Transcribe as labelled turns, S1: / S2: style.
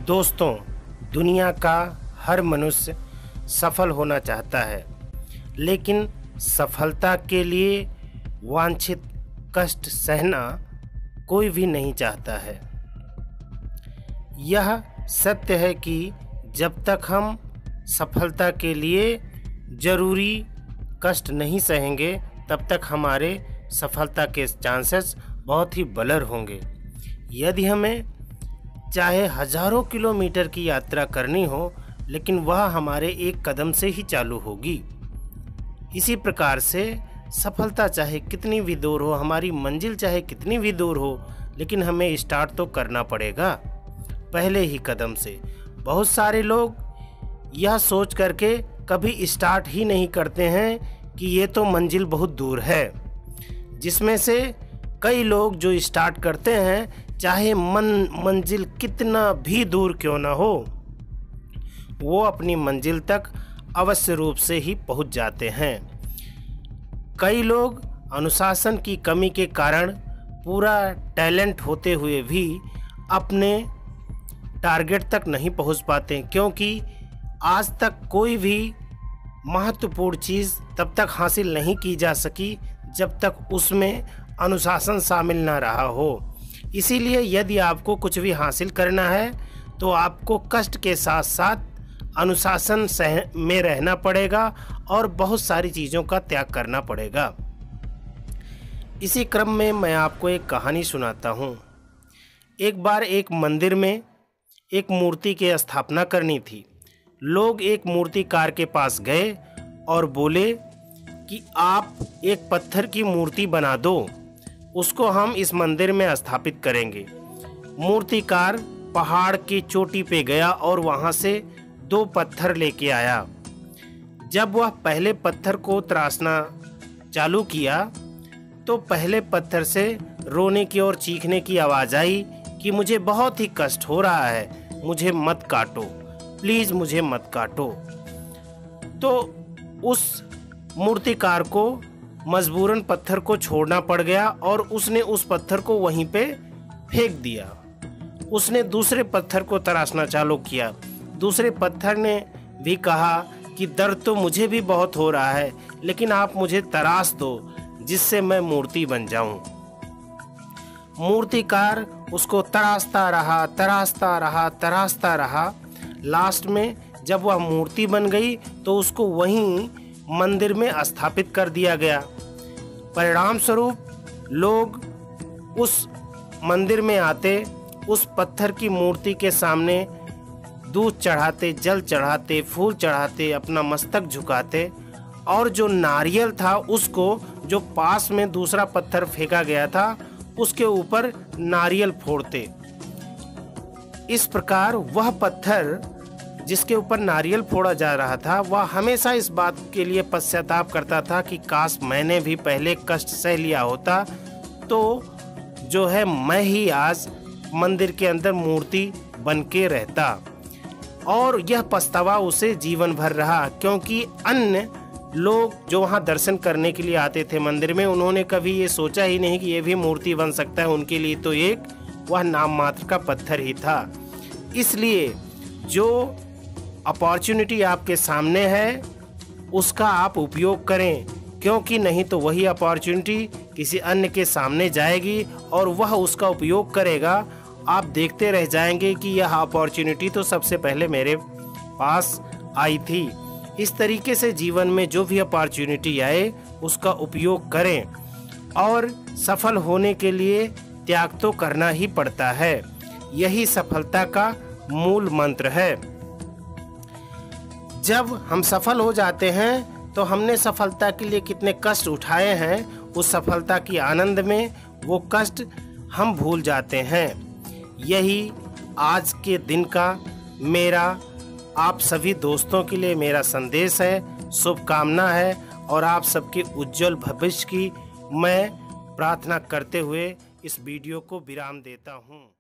S1: दोस्तों, दुनिया का हर मनुष्य सफल होना चाहता है, लेकिन सफलता के लिए वांछित कष्ट सहना कोई भी नहीं चाहता है। यह सत्य है कि जब तक हम सफलता के लिए ज़रूरी कष्ट नहीं सहेंगे, तब तक हमारे सफलता के चांसेस बहुत ही ब्लर होंगे। यदि हमें चाहे हज़ारों किलोमीटर की यात्रा करनी हो, लेकिन वह हमारे एक कदम से ही चालू होगी। इसी प्रकार से सफलता चाहे कितनी भी दूर हो, हमारी मंजिल चाहे कितनी भी दूर हो, लेकिन हमें स्टार्ट तो करना पड़ेगा पहले ही कदम से। बहुत सारे लोग यह सोच करके कभी स्टार्ट ही नहीं करते हैं कि ये तो मंजिल बहुत दूर है, जिसमें से कई लोग जो स्टार्ट करते हैं, चाहे मंजिल कितना भी दूर क्यों ना हो, वो अपनी मंजिल तक अवश्य रूप से ही पहुंच जाते हैं। कई लोग अनुशासन की कमी के कारण पूरा टैलेंट होते हुए भी अपने टारगेट तक नहीं पहुंच पाते, क्योंकि आज तक कोई भी महत्वपूर्ण चीज़ तब तक हासिल नहीं की जा सकी जब तक उसमें अनुशासन शामिल ना रहा हो। इसीलिए यदि आपको कुछ भी हासिल करना है तो आपको कष्ट के साथ साथ अनुशासन में रहना पड़ेगा और बहुत सारी चीज़ों का त्याग करना पड़ेगा। इसी क्रम में मैं आपको एक कहानी सुनाता हूँ। एक बार एक मंदिर में एक मूर्ति की स्थापना करनी थी। लोग एक मूर्तिकार के पास गए और बोले कि आप एक पत्थर की मूर्ति बना दो, उसको हम इस मंदिर में स्थापित करेंगे। मूर्तिकार पहाड़ की चोटी पे गया और वहाँ से 2 पत्थर लेके आया। जब वह पहले पत्थर को तराशना चालू किया तो पहले पत्थर से रोने की और चीखने की आवाज़ आई कि मुझे बहुत ही कष्ट हो रहा है, मुझे मत काटो, प्लीज़ मुझे मत काटो। तो उस मूर्तिकार को मजबूरन पत्थर को छोड़ना पड़ गया और उसने उस पत्थर को वहीं पे फेंक दिया। उसने दूसरे पत्थर को तराशना चालू किया। दूसरे पत्थर ने भी कहा कि दर्द तो मुझे भी बहुत हो रहा है, लेकिन आप मुझे तराश दो जिससे मैं मूर्ति बन जाऊं। मूर्तिकार उसको तराशता रहा। लास्ट में जब वह मूर्ति बन गई तो उसको वहीं मंदिर में स्थापित कर दिया गया। परिणाम स्वरूप लोग उस मंदिर में आते, उस पत्थर की मूर्ति के सामने दूध चढ़ाते, जल चढ़ाते, फूल चढ़ाते, अपना मस्तक झुकाते और जो नारियल था उसको, जो पास में दूसरा पत्थर फेंका गया था, उसके ऊपर नारियल फोड़ते। इस प्रकार वह पत्थर जिसके ऊपर नारियल फोड़ा जा रहा था, वह हमेशा इस बात के लिए पश्चाताप करता था कि काश मैंने भी पहले कष्ट सह लिया होता, तो जो है मैं ही आज मंदिर के अंदर मूर्ति बन के रहता। और यह पछतावा उसे जीवन भर रहा, क्योंकि अन्य लोग जो वहाँ दर्शन करने के लिए आते थे मंदिर में, उन्होंने कभी ये सोचा ही नहीं कि ये भी मूर्ति बन सकता है। उनके लिए तो वह नाम मात्र का पत्थर ही था। इसलिए जो अपॉर्चुनिटी आपके सामने है उसका आप उपयोग करें, क्योंकि नहीं तो वही अपॉर्चुनिटी किसी अन्य के सामने जाएगी और वह उसका उपयोग करेगा। आप देखते रह जाएंगे कि यह अपॉर्चुनिटी तो सबसे पहले मेरे पास आई थी। इस तरीके से जीवन में जो भी अपॉर्चुनिटी आए उसका उपयोग करें, और सफल होने के लिए त्याग तो करना ही पड़ता है। यही सफलता का मूल मंत्र है। जब हम सफल हो जाते हैं तो हमने सफलता के लिए कितने कष्ट उठाए हैं, उस सफलता की आनंद में वो कष्ट हम भूल जाते हैं। यही आज के दिन का मेरा आप सभी दोस्तों के लिए मेरा संदेश है, शुभकामना है, और आप सबके उज्जवल भविष्य की मैं प्रार्थना करते हुए इस वीडियो को विराम देता हूँ।